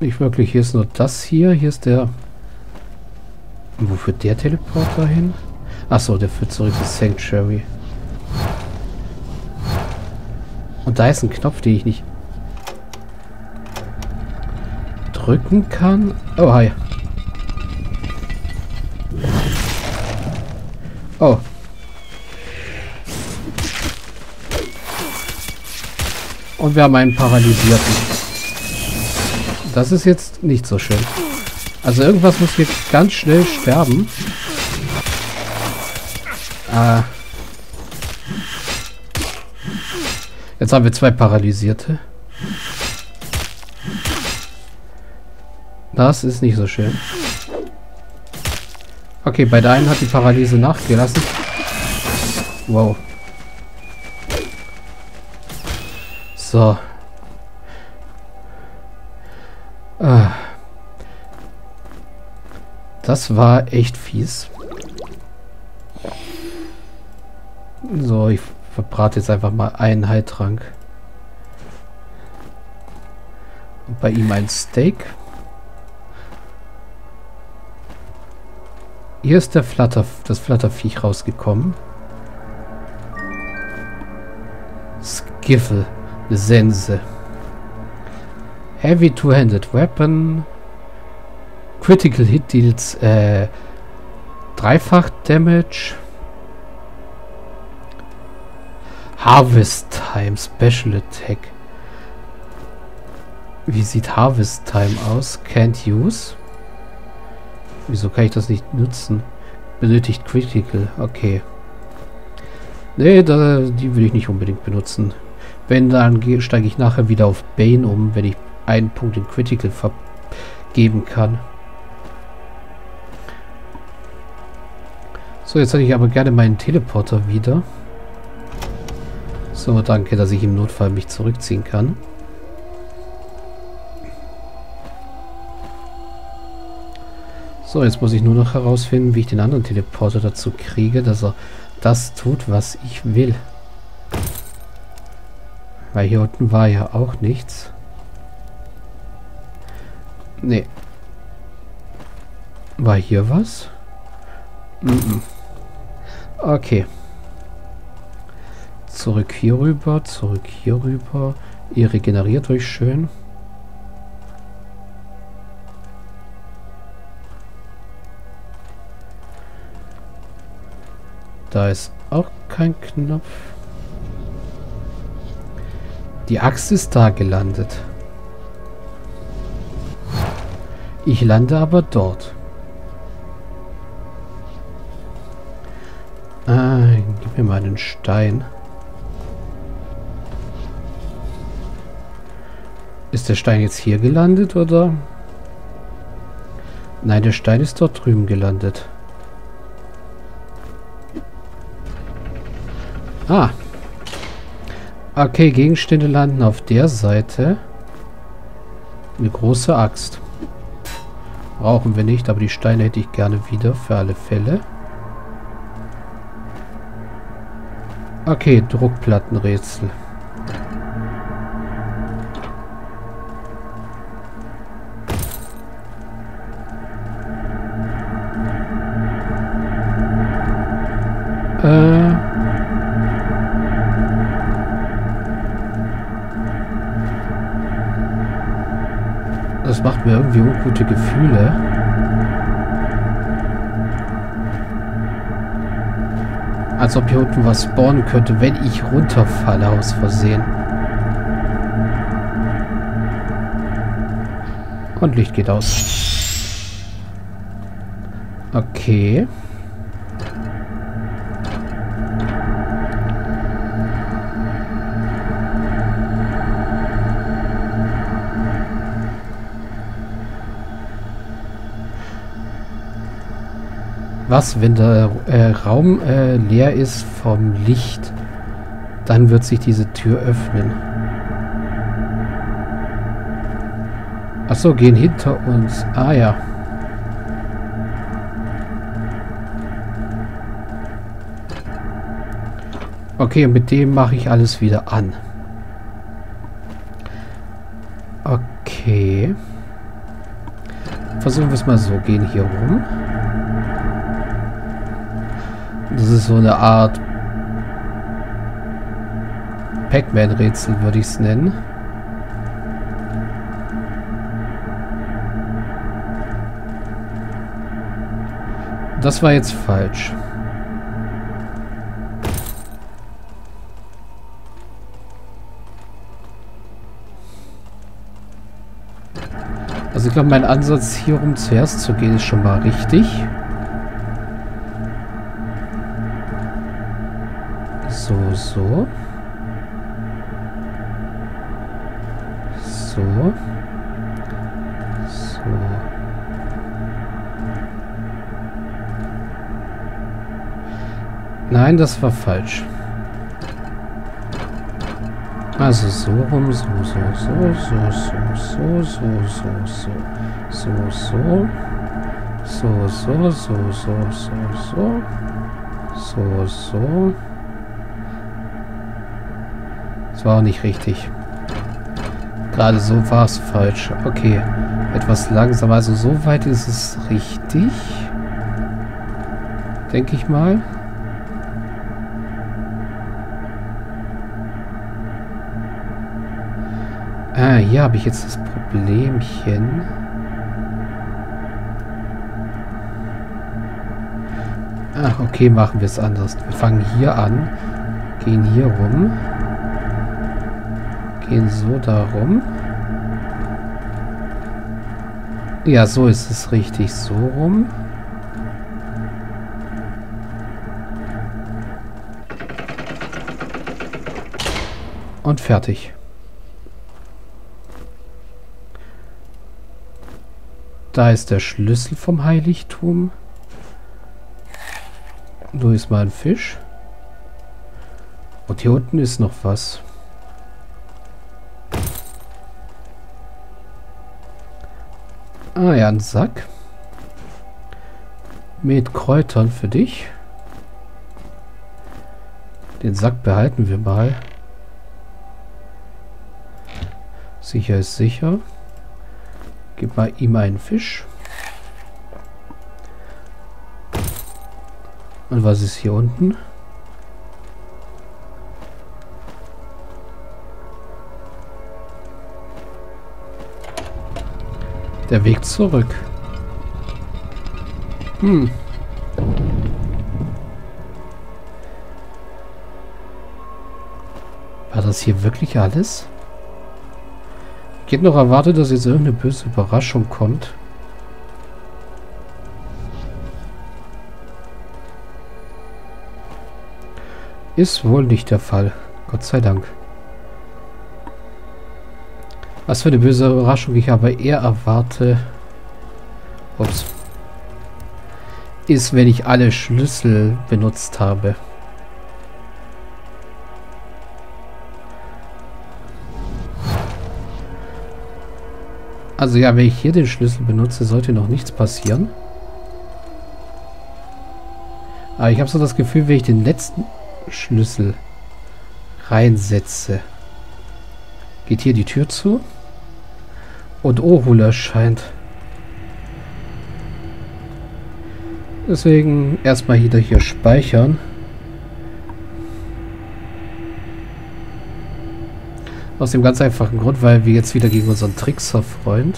Nicht wirklich. Hier ist nur das hier. Hier ist der... Wo führt der Teleporter hin? Achso, der führt zurück ins Sanctuary. Und da ist ein Knopf, den ich nicht drücken kann. Oh, hi. Oh. Und wir haben einen Paralysierten. Das ist jetzt nicht so schön. Also irgendwas muss hier ganz schnell sterben. Jetzt haben wir 2 Paralysierte. Das ist nicht so schön. Okay, bei der einen hat die Paralyse nachgelassen. Wow. So. Das war echt fies. So, ich verbrate jetzt einfach mal einen Heiltrank. Und bei ihm ein Steak. Hier ist das Flatterviech rausgekommen. Skiffle. Eine Sense. Heavy Two-Handed Weapon. Critical Hit deals 3-fach Damage. Harvest Time Special Attack. Wie sieht Harvest Time aus? Can't use. Wieso kann ich das nicht nutzen? Benötigt Critical. Okay. Nee, die will ich nicht unbedingt benutzen. Wenn, dann steige ich nachher wieder auf Bane um, wenn ich einen Punkt in Critical vergeben kann. So, jetzt hätte ich aber gerne meinen Teleporter wieder. So, danke, dass ich im Notfall mich zurückziehen kann. So, jetzt muss ich nur noch herausfinden, wie ich den anderen Teleporter dazu kriege, dass er das tut, was ich will. Weil hier unten war ja auch nichts. Nee. War hier was? Okay. Zurück hier rüber, zurück hier rüber. Ihr regeneriert euch schön. Da ist auch kein Knopf. Die Axt ist da gelandet. Ich lande aber dort. Gib mir mal einen Stein. Ist der Stein jetzt hier gelandet, oder? Nein, der Stein ist dort drüben gelandet. Ah. Okay, Gegenstände landen auf der Seite. Eine große Axt. Brauchen wir nicht, aber die Steine hätte ich gerne wieder, für alle Fälle. Okay, Druckplattenrätsel. Das macht mir irgendwie ungute Gefühle. Als ob hier unten was spawnen könnte, wenn ich runterfalle aus Versehen. Und Licht geht aus. Okay. Was, wenn der Raum leer ist vom Licht? Dann wird sich diese Tür öffnen. Achso, gehen hinter uns. Ah ja. Okay, mit dem mache ich alles wieder an. Okay. Versuchen wir es mal so. Gehen hier rum. Das ist so eine Art Pac-Man-Rätsel, würde ich es nennen. Das war jetzt falsch. Also ich glaube, mein Ansatz hier rum zuerst zu gehen ist schon mal richtig. So, so. So. So. Nein, das war falsch. Also so rum, so, so, so, so, so, so, so, so, so, so, so, so, so, so, so, so, so, so. Das war auch nicht richtig. Gerade so war es falsch. Okay, etwas langsamer. Also so weit ist es richtig. Denke ich mal. Ah, hier habe ich jetzt das Problemchen. Ah, okay, machen wir es anders. Wir fangen hier an, gehen hier rum, gehen so darum. Ja, so ist es richtig, so rum. Und fertig. Da ist der Schlüssel vom Heiligtum. Da ist mal ein Fisch. Und hier unten ist noch was. Ah ja, ein Sack. Mit Kräutern für dich. Den Sack behalten wir mal. Sicher ist sicher. Gib mal ihm einen Fisch. Und was ist hier unten? Der Weg zurück. War das hier wirklich alles? Ich hätte noch erwartet, dass jetzt irgendeine böse Überraschung kommt. Ist wohl nicht der Fall. Gott sei Dank. Was für eine böse Überraschung ich aber eher erwarte. Ups. Ist, wenn ich alle Schlüssel benutzt habe. Also ja, wenn ich hier den Schlüssel benutze, sollte noch nichts passieren. Aber ich habe so das Gefühl, wenn ich den letzten Schlüssel reinsetze, geht hier die Tür zu und Ohul erscheint. Deswegen erstmal wieder hier speichern. Aus dem ganz einfachen Grund, weil wir jetzt wieder gegen unseren Trickser-Freund.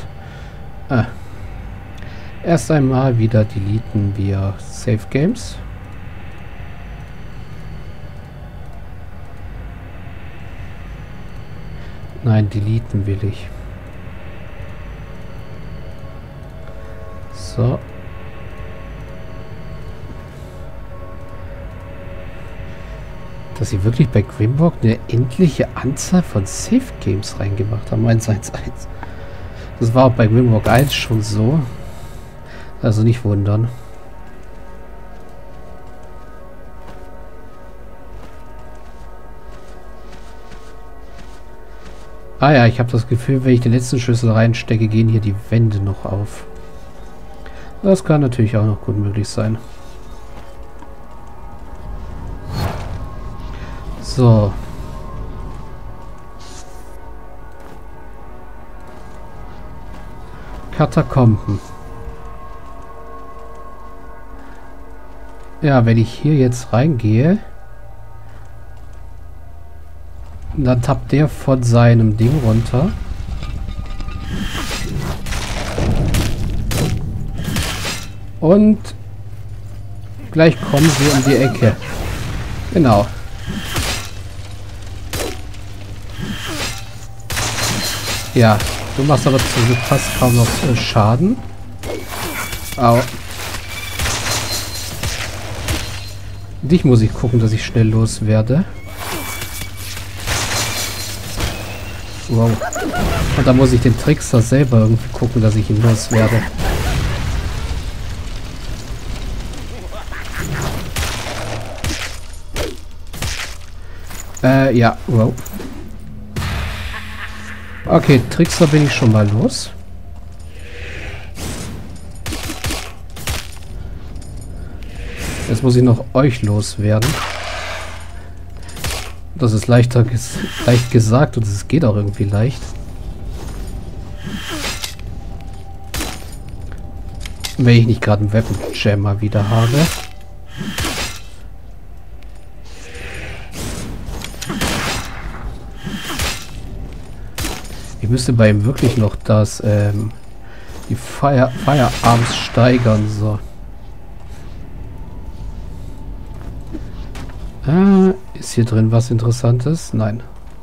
Erst einmal wieder deleten wir Save Games. Nein, deleten will ich. So. Dass sie wirklich bei Grimrock eine endliche Anzahl von Save Games reingemacht haben. 111. Das war auch bei Grimrock 1 schon so. Also nicht wundern. Ah ja, ich habe das Gefühl, wenn ich den letzten Schlüssel reinstecke, gehen hier die Wände noch auf. Das kann natürlich auch noch gut möglich sein. So. Katakomben. Ja, wenn ich hier jetzt reingehe, dann tappt der von seinem Ding runter. Und gleich kommen sie um die Ecke. Genau. Ja, du machst aber zum Glück fast kaum noch Schaden. Au. Dich muss ich gucken, dass ich schnell loswerde. Wow. Und da muss ich den Trickster selber irgendwie gucken, dass ich ihn loswerde. Ja, wow. Okay, Trickster bin ich schon mal los. Jetzt muss ich noch euch loswerden. Das ist leicht gesagt und es geht auch irgendwie leicht. Wenn ich nicht gerade einen Weapon Jam mal wieder habe. Ich müsste bei ihm wirklich noch das, die Firearms steigern, so. Ist hier drin was Interessantes? Nein.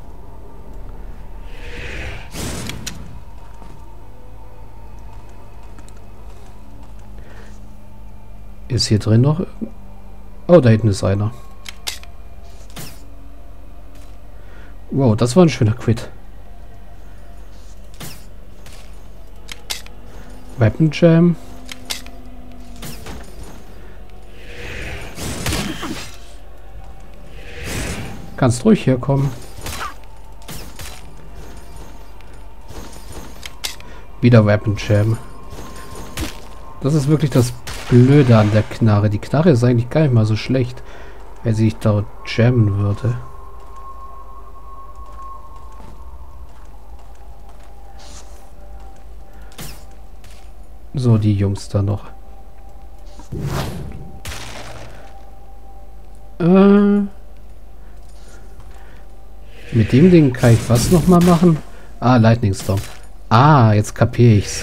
Ist hier drin noch? Oh, da hinten ist einer. Wow, das war ein schöner Quit. Weapon Jam. Kannst ruhig herkommen. Wieder Weapon Jam. Das ist wirklich das Blöde an der Knarre. Die Knarre ist eigentlich gar nicht mal so schlecht, wenn sie sich dort jammen würde. So, die Jungs da noch. Mit dem Ding kann ich was nochmal machen? Ah, Lightning Storm. Ah, jetzt kapiere ich's.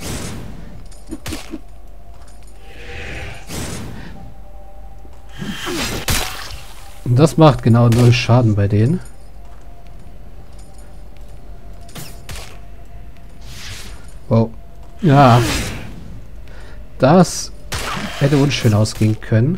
Und das macht genau 0 Schaden bei denen. Wow. Ja. Das hätte unschön ausgehen können.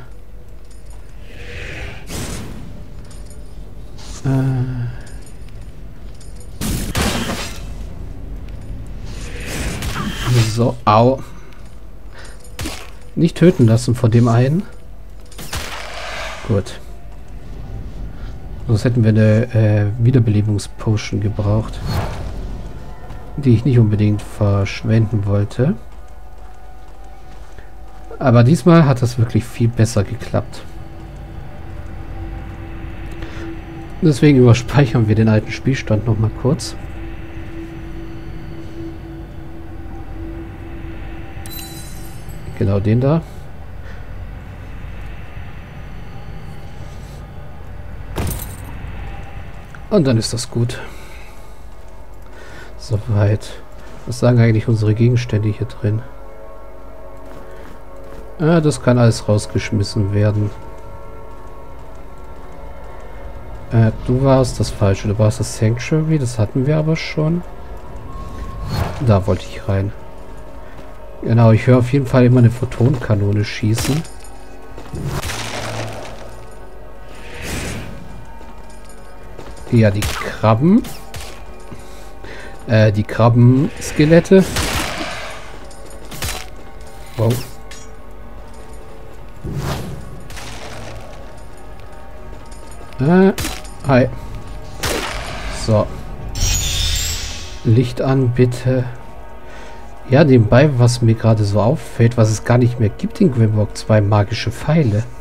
So, au. Nicht töten lassen von dem einen. Gut. Sonst hätten wir eine Wiederbelebungspotion gebraucht. Die ich nicht unbedingt verschwenden wollte. Aber diesmal hat das wirklich viel besser geklappt. Deswegen überspeichern wir den alten Spielstand nochmal kurz. Genau den da. Und dann ist das gut. Soweit. Was sagen eigentlich unsere Gegenstände hier drin? Ah, das kann alles rausgeschmissen werden. Du warst das Falsche. Du warst das Sanctuary. Das hatten wir aber schon. Da wollte ich rein. Genau, ich höre auf jeden Fall immer eine Photonenkanone schießen. Ja, die Krabben. Die Krabbenskelette. Wow. Hi. So. Licht an, bitte. Ja, nebenbei, was mir gerade so auffällt, was es gar nicht mehr gibt in Grimrock 2, magische Pfeile.